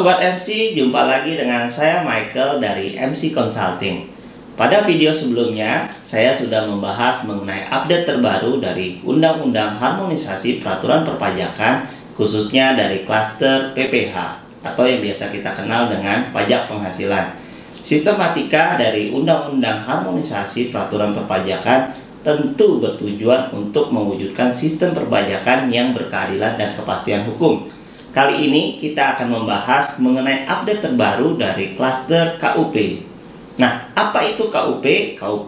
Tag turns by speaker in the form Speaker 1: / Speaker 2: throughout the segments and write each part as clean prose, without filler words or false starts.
Speaker 1: Sobat MC, jumpa lagi dengan saya Michael dari MC Consulting. Pada video sebelumnya, saya sudah membahas mengenai update terbaru dari Undang-Undang Harmonisasi Peraturan Perpajakan, khususnya dari klaster PPH, atau yang biasa kita kenal dengan pajak penghasilan. Sistematika dari Undang-Undang Harmonisasi Peraturan Perpajakan tentu bertujuan untuk mewujudkan sistem perpajakan yang berkeadilan dan kepastian hukum. Kali ini kita akan membahas mengenai update terbaru dari klaster KUP. Nah, apa itu KUP? KUP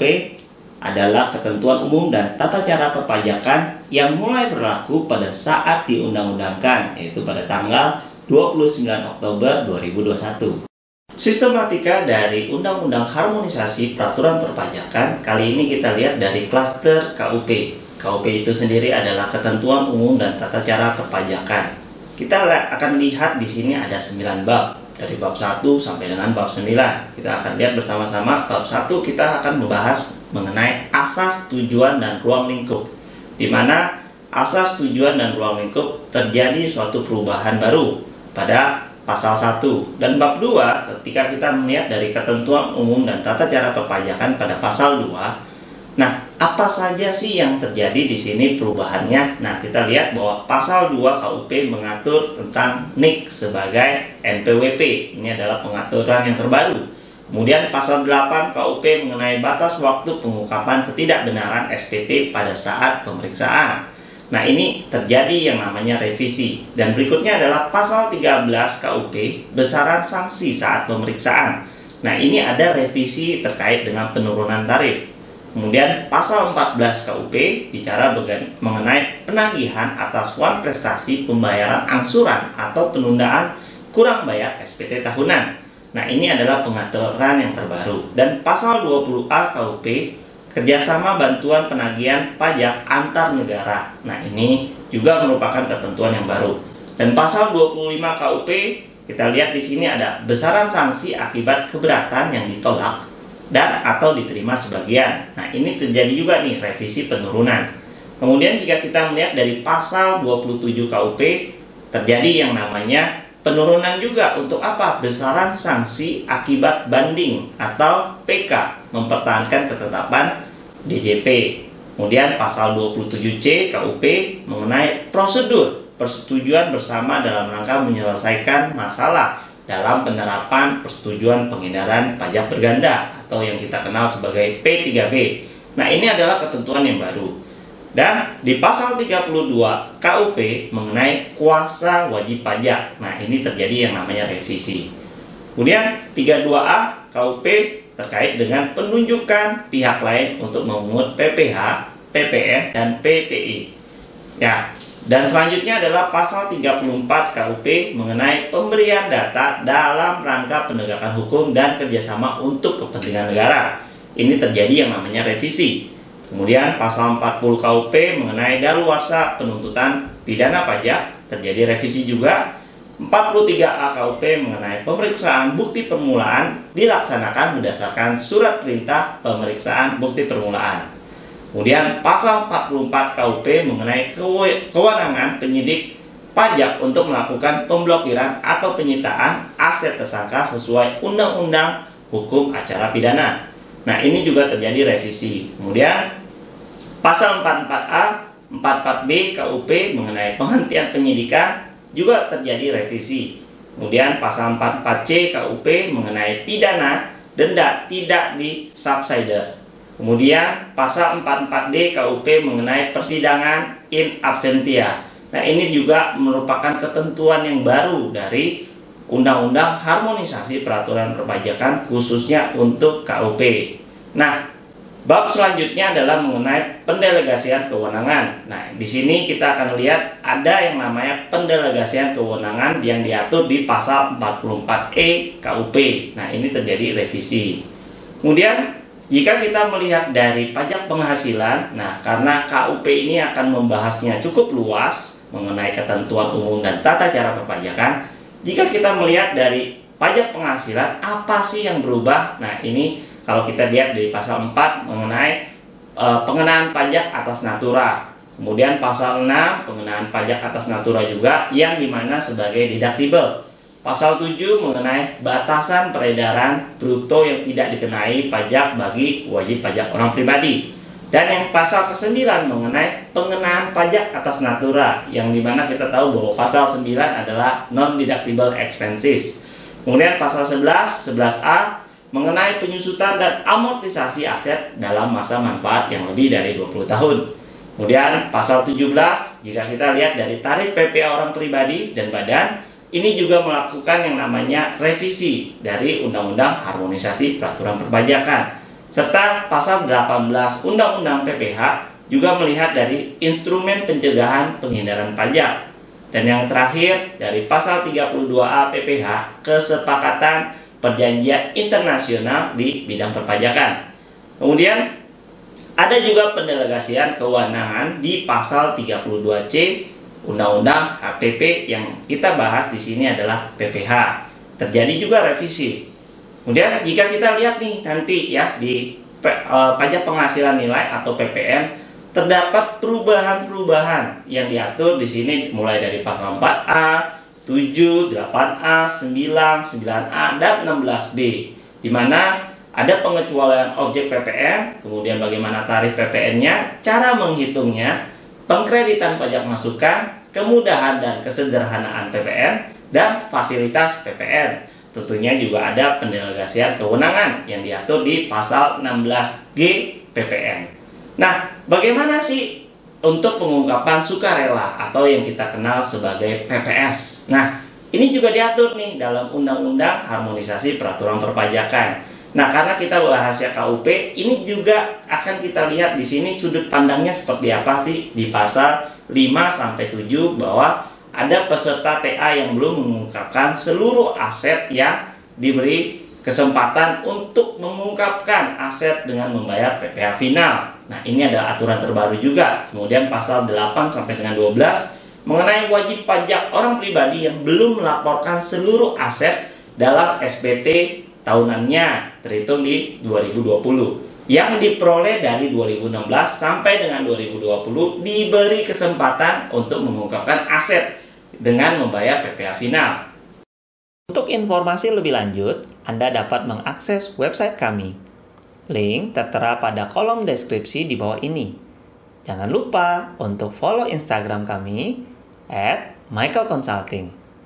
Speaker 1: adalah ketentuan umum dan tata cara perpajakan yang mulai berlaku pada saat diundang-undangkan, yaitu pada tanggal 29 Oktober 2021. Sistematika dari Undang-Undang Harmonisasi Peraturan Perpajakan kali ini kita lihat dari klaster KUP. KUP itu sendiri adalah ketentuan umum dan tata cara perpajakan. Kita akan lihat di sini ada 9 bab, dari bab 1 sampai dengan bab 9. Kita akan lihat bersama-sama. Bab 1 kita akan membahas mengenai asas, tujuan, dan ruang lingkup, di mana asas, tujuan, dan ruang lingkup terjadi suatu perubahan baru pada pasal 1. Dan bab 2 ketika kita melihat dari ketentuan umum dan tata cara perpajakan pada pasal 2. Nah, apa saja sih yang terjadi di sini perubahannya? Nah, kita lihat bahwa pasal 2 KUP mengatur tentang NIK sebagai NPWP. Ini adalah pengaturan yang terbaru. Kemudian pasal 8 KUP mengenai batas waktu pengungkapan ketidakbenaran SPT pada saat pemeriksaan. Nah, ini terjadi yang namanya revisi. Dan berikutnya adalah pasal 13 KUP, besaran sanksi saat pemeriksaan. Nah, ini ada revisi terkait dengan penurunan tarif. Kemudian pasal 14 KUP bicara mengenai penagihan atas uang prestasi pembayaran angsuran atau penundaan kurang bayar SPT tahunan. Nah, ini adalah pengaturan yang terbaru. Dan pasal 20A KUP, kerjasama bantuan penagihan pajak antar negara. Nah, ini juga merupakan ketentuan yang baru. Dan pasal 25 KUP, kita lihat di sini ada besaran sanksi akibat keberatan yang ditolak dan atau diterima sebagian. Nah, ini terjadi juga nih revisi penurunan. Kemudian jika kita melihat dari pasal 27 KUP, terjadi yang namanya penurunan juga untuk apa? Besaran sanksi akibat banding atau PK, mempertahankan ketetapan DJP. Kemudian pasal 27C KUP mengenai prosedur persetujuan bersama dalam rangka menyelesaikan masalah dalam penerapan persetujuan pengedaran pajak berganda atau yang kita kenal sebagai P3B. Nah, ini adalah ketentuan yang baru. Dan di pasal 32 KUP mengenai kuasa wajib pajak. Nah, ini terjadi yang namanya revisi. Kemudian 32A KUP terkait dengan penunjukan pihak lain untuk memungut PPH, PPN, dan PTI. Ya. Dan selanjutnya adalah pasal 34 KUP mengenai pemberian data dalam rangka penegakan hukum dan kerjasama untuk kepentingan negara. Ini terjadi yang namanya revisi. Kemudian pasal 40 KUP mengenai daluarsa penuntutan pidana pajak, terjadi revisi juga. 43A KUP mengenai pemeriksaan bukti permulaan dilaksanakan berdasarkan surat perintah pemeriksaan bukti permulaan. Kemudian pasal 44 KUP mengenai kewenangan penyidik pajak untuk melakukan pemblokiran atau penyitaan aset tersangka sesuai Undang-Undang Hukum Acara Pidana. Nah, ini juga terjadi revisi. Kemudian pasal 44A, 44B KUP mengenai penghentian penyidikan juga terjadi revisi. Kemudian pasal 44C KUP mengenai pidana denda tidak di subsider. Kemudian pasal 44D KUP mengenai persidangan in absentia. Nah, ini juga merupakan ketentuan yang baru dari Undang-Undang Harmonisasi Peraturan Perpajakan khususnya untuk KUP. Nah, bab selanjutnya adalah mengenai pendelegasian kewenangan. Nah, di sini kita akan lihat ada yang namanya pendelegasian kewenangan yang diatur di pasal 44E KUP. Nah, ini terjadi revisi. Kemudian jika kita melihat dari pajak penghasilan, nah karena KUP ini akan membahasnya cukup luas mengenai ketentuan umum dan tata cara perpajakan, jika kita melihat dari pajak penghasilan, apa sih yang berubah? Nah, ini kalau kita lihat di pasal 4 mengenai pengenaan pajak atas natura. Kemudian pasal 6 pengenaan pajak atas natura juga yang dimana sebagai deductible. Pasal 7 mengenai batasan peredaran bruto yang tidak dikenai pajak bagi wajib pajak orang pribadi. Dan yang pasal ke-9 mengenai pengenaan pajak atas natura, yang dimana kita tahu bahwa pasal 9 adalah non-deductible expenses. Kemudian pasal 11a mengenai penyusutan dan amortisasi aset dalam masa manfaat yang lebih dari 20 tahun. Kemudian pasal 17, jika kita lihat dari tarif PPh orang pribadi dan badan, ini juga melakukan yang namanya revisi dari Undang-Undang Harmonisasi Peraturan Perpajakan. Serta pasal 18 Undang-Undang PPh juga melihat dari instrumen pencegahan penghindaran pajak. Dan yang terakhir dari pasal 32A PPh, kesepakatan perjanjian internasional di bidang perpajakan. Kemudian ada juga pendelegasian kewenangan di pasal 32C Undang-Undang HPP, yang kita bahas di sini adalah PPh. Terjadi juga revisi. Kemudian jika kita lihat nih nanti ya di pajak penghasilan nilai atau PPN, terdapat perubahan-perubahan yang diatur di sini mulai dari pasal 4A, 7, 8A, 9, 9A, dan 16B, di mana ada pengecualian objek PPN, kemudian bagaimana tarif PPN-nya, cara menghitungnya, pengkreditan pajak masukan, kemudahan dan kesederhanaan PPN, dan fasilitas PPN. Tentunya juga ada pendelegasian kewenangan yang diatur di pasal 16G PPN. Nah, bagaimana sih untuk pengungkapan sukarela atau yang kita kenal sebagai PPS? Nah, ini juga diatur nih dalam Undang-Undang Harmonisasi Peraturan Perpajakan. Nah, karena kita bahas ya KUP, ini juga akan kita lihat di sini sudut pandangnya seperti apa sih di pasal 5-7, bahwa ada peserta TA yang belum mengungkapkan seluruh aset yang diberi kesempatan untuk mengungkapkan aset dengan membayar PPh final. Nah, ini adalah aturan terbaru juga. Kemudian pasal 8 sampai dengan 12 mengenai wajib pajak orang pribadi yang belum melaporkan seluruh aset dalam SPT tahunannya terhitung di 2020 yang diperoleh dari 2016 sampai dengan 2020 diberi kesempatan untuk mengungkapkan aset dengan membayar PPh final. Untuk informasi lebih lanjut, Anda dapat mengakses website kami. Link tertera pada kolom deskripsi di bawah ini. Jangan lupa untuk follow Instagram kami @michaelconsulting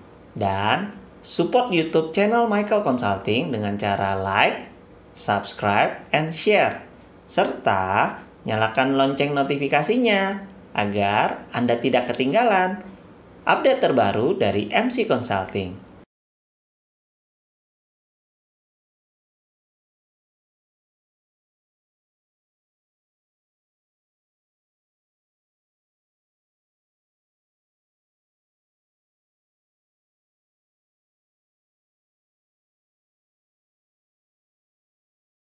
Speaker 1: dan support YouTube channel Michael Consulting dengan cara like, subscribe, and share. Serta nyalakan lonceng notifikasinya agar Anda tidak ketinggalan update terbaru dari MC Consulting.